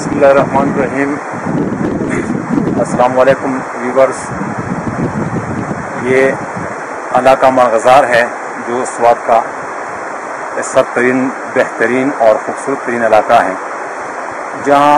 बिस्मिल्लाहिर्रहमानिर्रहीम। अस्सलाम वालेकुम व्यूवर्स। ये इलाका मगज़ार है जो स्वात का सबतरीन बेहतरीन और ख़ूबसूरत तरीन इलाका है, जहाँ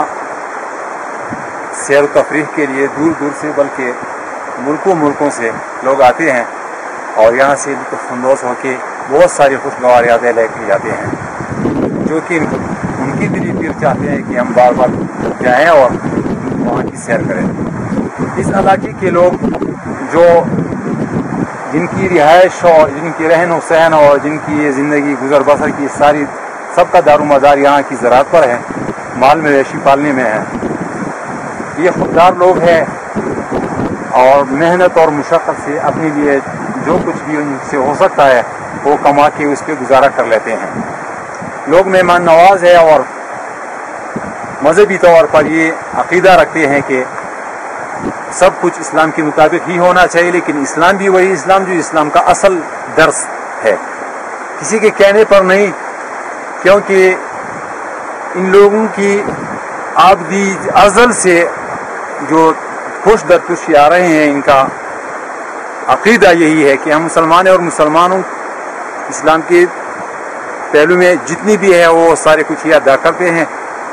सैर तफरीह के लिए दूर दूर से बल्कि मुल्कों से लोग आते हैं और यहाँ से लुत्फ़अंदोज़ होकर बहुत सारी खुशगवार यादें लेके जाते हैं, जो कि उनकी दिली पीर चाहते हैं कि हम बार बार जाएँ और वहाँ की सैर करें। इस इलाके के लोग जो जिनकी रिहाइश और जिनकी रहन सहन और जिनकी ज़िंदगी गुजर बसर की सारी सबका दारोमदार यहाँ की ज़राअत पर है, माल मवेशी पालने में है। ये खुददार लोग हैं और मेहनत और मुशक्क़त से अपने लिए जो कुछ भी उनसे हो सकता है वो कमा के उस पर गुजारा कर लेते हैं। लोग मेहमान नवाज है और मजहबी तौर पर ये अक़ीदा रखते हैं कि सब कुछ इस्लाम के मुताबिक ही होना चाहिए, लेकिन इस्लाम भी वही इस्लाम जो इस्लाम का असल दर्स है, किसी के कहने पर नहीं। क्योंकि इन लोगों की आबदी अज़ल से जो खुश दरपुश आ रहे हैं, इनका अक़ीदा यही है कि हम मुसलमान हैं और मुसलमानों इस्लाम के पहलू में जितनी भी है वो सारे कुछ ही अदा करते हैं।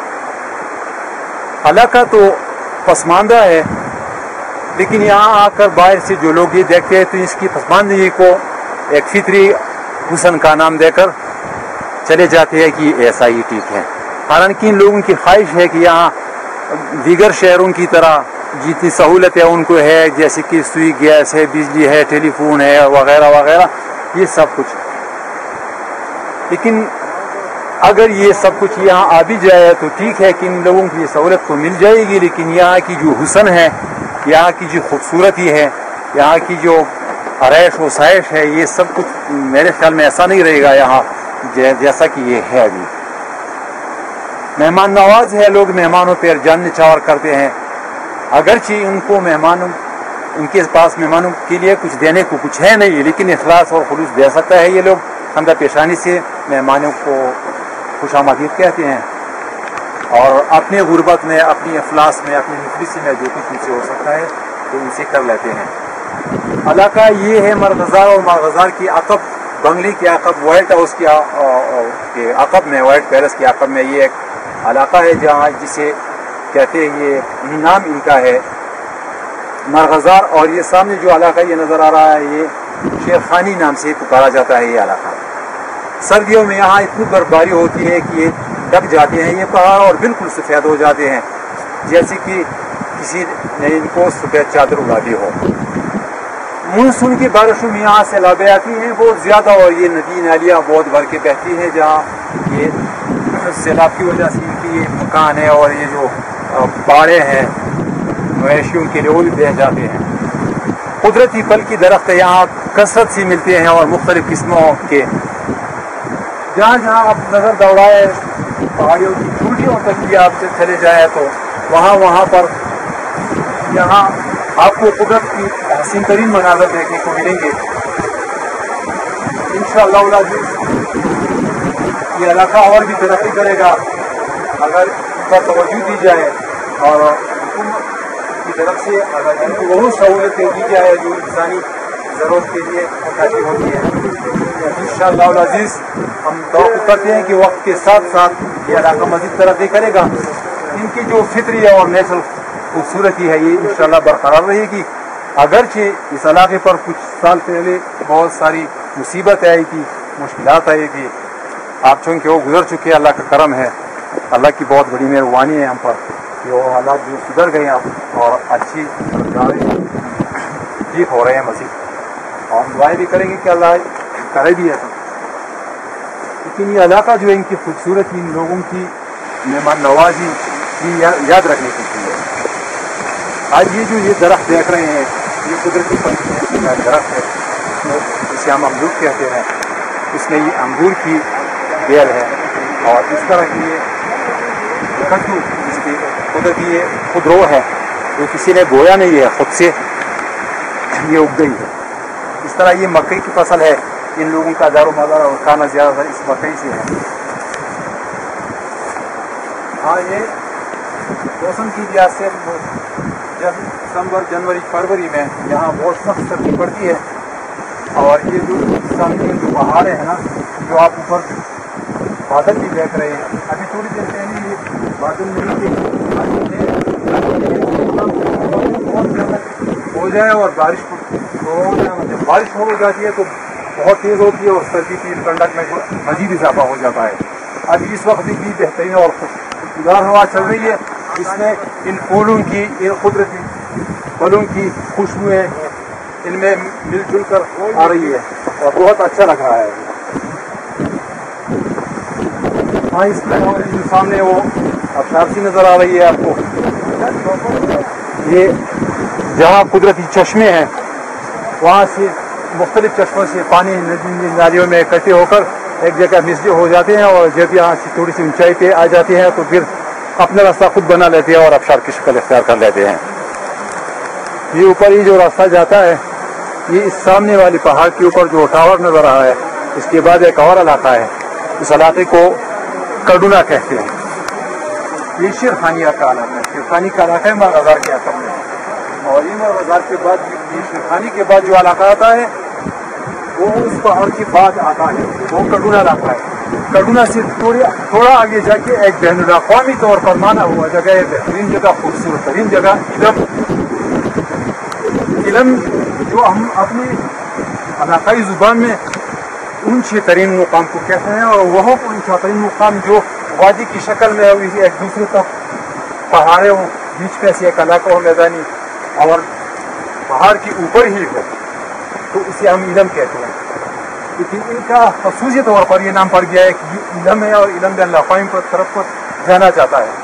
इलाका तो पसमानदा है, लेकिन यहाँ आकर बाहर से जो लोग ये देखते हैं तो इसकी पसमानदगी को एक फितरी हुस्न का नाम देकर चले जाते हैं कि ऐसा ही ठीक है। हालांकि इन लोगों की ख्वाहिश है कि यहाँ दीगर शहरों की तरह जितनी सहूलतें उनको है, जैसे कि सुई गैस है, बिजली है, टेलीफोन है, वगैरह वगैरह, ये सब कुछ। लेकिन अगर ये सब कुछ यहाँ आ भी जाए तो ठीक है कि इन लोगों की ये सहूलत तो मिल जाएगी, लेकिन यहाँ की जो हुस्न है, यहाँ की जो खूबसूरती है, यहाँ की जो आरैश व साइश है, ये सब कुछ मेरे ख्याल में ऐसा नहीं रहेगा यहाँ जैसा कि ये है अभी। मेहमान नवाज है, लोग मेहमानों पर जान निछावर करते हैं। अगरचे उनके पास मेहमानों के लिए कुछ देने को कुछ है नहीं, लेकिन इखलास और खुलूस दे सकता है ये लोग। खंदा पेशानी से मेहमानों को खुशामदीद कहते हैं और अपने गुर्बत में, अपनी अफलास में, अपनी मुफलिसी में जो कुछ उनसे हो सकता है तो उनसे कर लेते हैं। इलाका ये है मरगज़ार, और मरगज़ार की अकब बंगली के अकब वाइट हाउस के अकब में, वाइट पैलेस के अकब में ये एक इलाका है जहाँ जिसे कहते हैं, ये नाम इनका है मरगज़ार। और ये सामने जो इलाका ये नज़र आ रहा है, ये शेरखानी नाम से पुकारा जाता है ये इलाका। सर्दियों में यहाँ इतनी बर्फबारी होती है कि ये ढक जाते हैं ये पहाड़ और बिल्कुल सफ़ेद हो जाते हैं, जैसे कि किसी ने इनको सफ़ेद चादर उड़ा दी हो। मानसून की बारिशों में यहाँ सैलाबें आती हैं बहुत ज़्यादा, और ये नदी नालियाँ बहुत भर के बहती हैं, जहाँ ये सैलाब की वजह से इनकी ये मकान है और ये जो बाड़े हैं मवेशियों के लिए वो भी बह जाते हैं। कुदरती फल की दरख्त यहाँ कसरत से मिलते हैं और मुख्तलिफ़ किस्मों के। जहाँ जहाँ आप नज़र दौड़ाए पहाड़ियों की चोटियों तक भी आप चले जाए तो वहाँ पर यहाँ आपको कुदरत की हसीन तरीन मनाज़र देखने को मिलेंगे। इंशाअल्लाह ये इलाका और भी तरक्की करेगा अगर इस पर तवज्जो दी जाए और हुकूमत की तरफ से अगर इनको वो सहूलतें दी जाए जो इंसानी ज़रूरत के लिए मुताबिक होती है। इंशाअल्लाह अज़ीज़ हम तवक्कुल करते हैं कि वक्त के साथ साथ ये इलाका मज़ीद तरक्की करेगा। इनकी जो फितरी और नेचुरल खूबसूरती है ये इंशाअल्लाह बरकरार रहेगी। अगरचे इस इलाके पर कुछ साल पहले बहुत सारी मुसीबत आई थी, मुश्किलात आई थी, आप चूँकि वो गुजर चुके, अल्लाह का करम है, अल्लाह की बहुत बड़ी मेहरबानी है हम पर कि वो हालात जो सुधर गए अब और अच्छी ठीक हो रहे हैं मज़ीद, और हम दुआएं भी करेंगे कि अल्लाह करे भी ऐसा। लेकिन ये इलाका जो है, इनकी खूबसूरती, इन लोगों की मेहमान नवाजी भी याद रखने की चीज़ है। आज ये दरख्त देख रहे हैं, ये कुदरती दरख्त है, जिसे हम अमरूद कहते हैं। इसमें ये अंगूर की बेल है और इस तरह की ये कद्दू जिसकी कुदरती ये खुदरो है, जो किसी ने बोया नहीं है, खुद से ये उग गई है। इस तरह ये मकई की फसल है, इन लोगों का दारोमदार और खाना ज़्यादा इस मकई से है। हाँ, ये मौसम की लिहाज से जब दिसंबर जनवरी फरवरी में यहाँ बहुत सख्त सर्दी पड़ती है। और ये जो सामने जो पहाड़ है ना, जो आप ऊपर बादल भी देख रहे हैं, अभी थोड़ी देर पहले ये बादल नहीं थे, हो जाए और बारिश हो जाए, जब बारिश हो जाती है तो बहुत तेज़ होती है और सर्दी की ठंडक में मजीद इजाफा हो जाता है। अभी इस वक्त भी बेहतरीन और खुशगवार हवा चल रही है, इसमें इन फूलों की, इन कुदरती फलों की खुशबुएँ इनमें मिलजुल कर आ रही है और बहुत अच्छा लग रहा है। हाँ, इसमें सामने वो अबशार सी नज़र आ रही है आपको। ये जहाँ कुदरती चश्मे हैं वहाँ से मुख्तलिफ चश्मों से पानी नदी नालियों में इकट्ठे होकर एक जगह मिक्स हो जाते हैं और जब यहाँ से थोड़ी सी ऊंचाई पे आ जाती हैं तो फिर अपना रास्ता खुद बना लेते हैं और अबशार की शक्ल इख्तियार कर लेते हैं। ये ऊपर ही जो रास्ता जाता है, ये इस सामने वाली पहाड़ के ऊपर जो टावर नजर आ रहा है, इसके बाद एक और इलाका है, इस इलाके को कड़ुना कहते हैं। ये शिरखानिया का इलाका है, शिरखानी का इलाका है मांगोरा के आसपास में। और ये मांगोरा के बाद ये शिरखानी के बाद जो इलाका आता है वो उस पहाड़ के बाद आता है, वो कड़ुना इलाका है। कड़ुना से थोड़ा आगे जाके एक बैनुल-अक़वामी तौर पर माना हुआ जगह है, बेहतरीन जगह, खूबसूरत तरीन जगह इलम, जो हम अपनी इलाकाई ज़ुबान में ऊंचे तरीन मुकाम को कहते हैं। और वह ऊंचा तरीन मुकाम जो वादी की शक्ल में एक दूसरे तक पहाड़े हो, बीच में से एक इलाका हो मैदानी और पहाड़ के ऊपर ही हो, तो इसे हम इलम कहते हैं। लेकिन इनका खसूसी तौर पर यह नाम पड़ गया है कि ये इलम है और इलम बैनुल-अक़वामी पर तरफ पर जाना जाता है।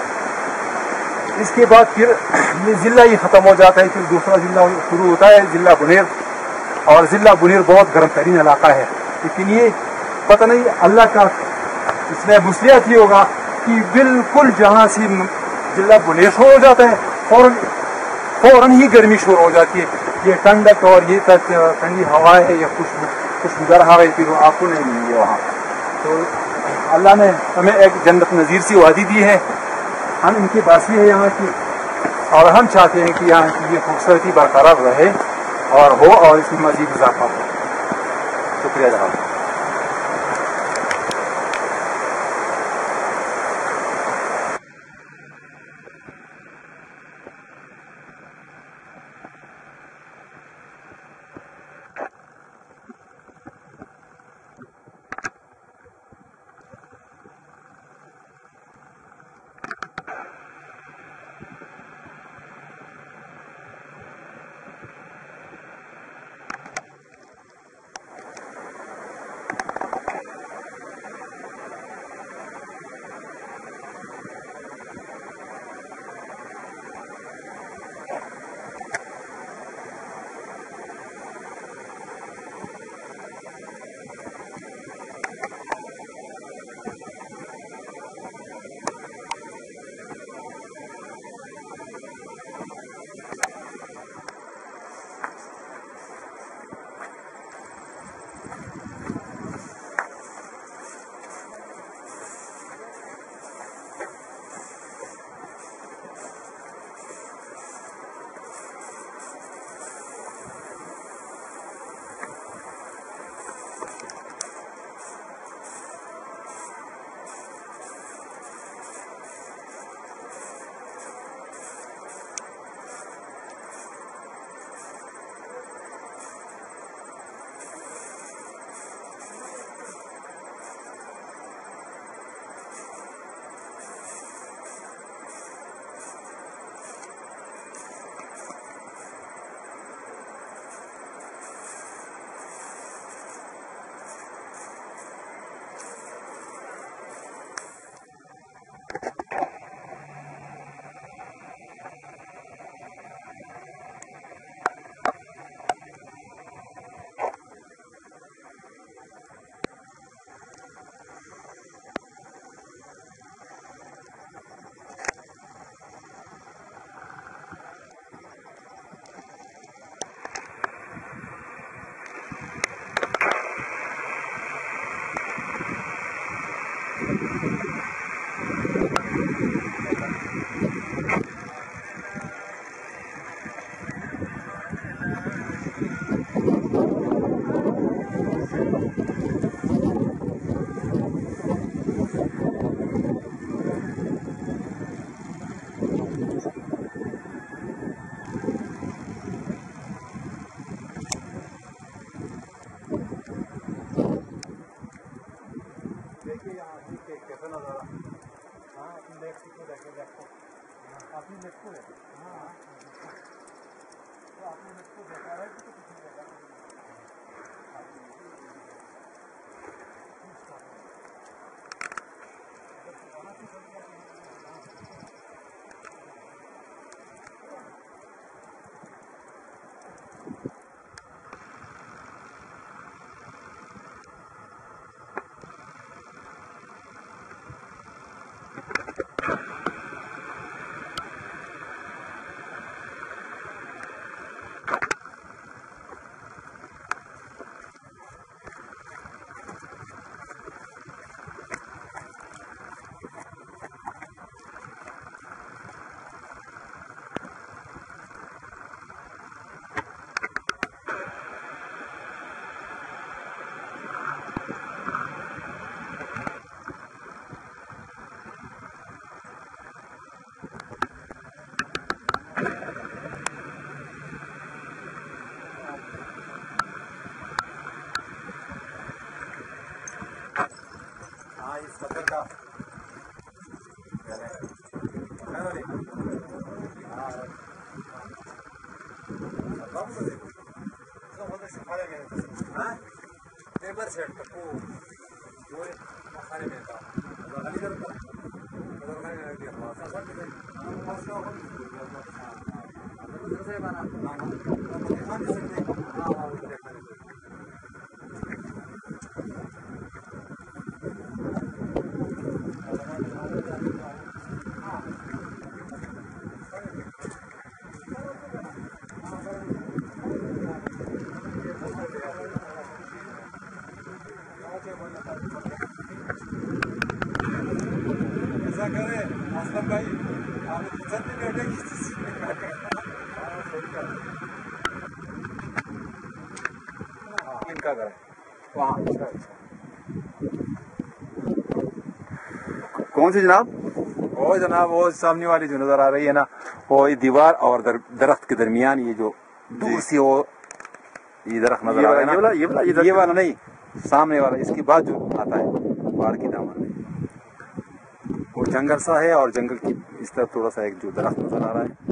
इसके बाद फिर ये ज़िला ही ख़त्म हो जाता है, फिर दूसरा ज़िला शुरू होता है, ज़िला बुनेर। और ज़िला बुनेर बहुत गर्म तरीन इलाका है, लेकिन ये पता नहीं अल्लाह का इसमें मुसलियत ही होगा कि बिल्कुल जहाँ से ज़िला बुनेर शुरू हो जाता है फ़ौरन ही गर्मी शुरू हो जाती है। ये ठंडक और ये ठंडी हवा है, ये खुशबूदार हवा है, फिर आपको नहीं मिलेंगे वहाँ। तो अल्लाह ने हमें एक जन्नत नज़ीर सी वादी दी है, हम इनके बासी है यहाँ की, और हम चाहते हैं कि यहाँ की ये खूबसूरती बरकरार रहे और हो और इसमें मज़ीद इजाफा हो। शुक्रिया जनाब। کون سی جناب؟ وہ جناب وہ سامنے والی جو نظر آ رہی ہے نا وہ دیوار اور درخت کے درمیان یہ جو دور سے وہ یہ درخت نظر آ رہا ہے نا یہ والا نہیں سامنے والا اس کے بعد جو آتا ہے پہاڑ کی دامن میں وہ جنگل سا ہے اور جنگل کی اس طرف تھوڑا سا ایک جو درخت نظر آ رہا ہے.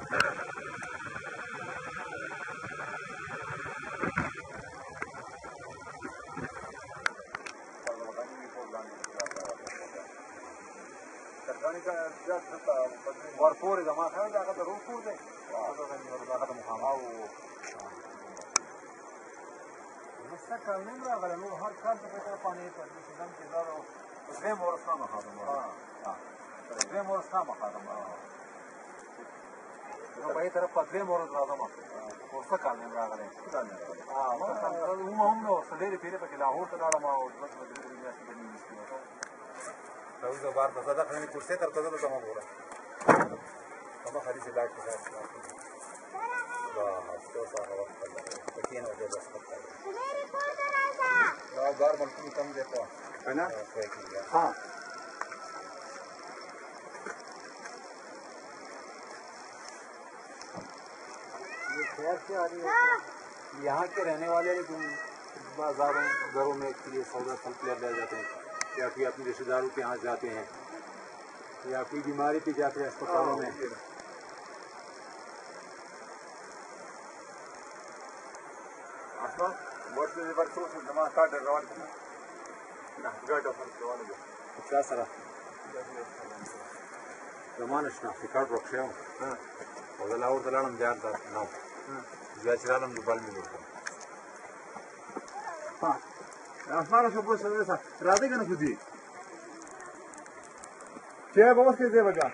ورپورې د ما خیال هغه د روغ کور دی هغه د مخامخ زه کال نه یم راغلی نور هر کال ته په پانې په دې سیزن کې دا دویم ورځ خامخا ده دویم ورځ خامخا ده نو په دې طرف په دویم ورځ راځم ورڅه کال نه یم راغلی هم نو څه ډېرې پیرې پکې لاهور ته لاړم او دوه درې میاشتې به مې نیسي راوځه زه بار ته زه دغه کرسۍ ته درته دلته مه ګوره همه خلیجې لاړ شو بس اوس هغه وخت ته کښېنه او بیا بس دا بار ملکونو کم دی خو که نه हाँ ये खैर से आ रही है यहाँ के रहने वाले बाजारों घरों में के लिए सौदा फल ले जाते हैं या फिर अपने रिश्तेदारों के यहाँ जाते हैं या फिर बीमारी पे जाते हैं अस्पतालों में क्या सर زمانه شناختی کارت ورکړی وم او زه لاهور ته لاړم بیا هلته نه وم بیا چې رالم نو بل مې جوړ کړم Asmara se puede saber esa. Rade que no fui. ¿Qué vamos que deba ya?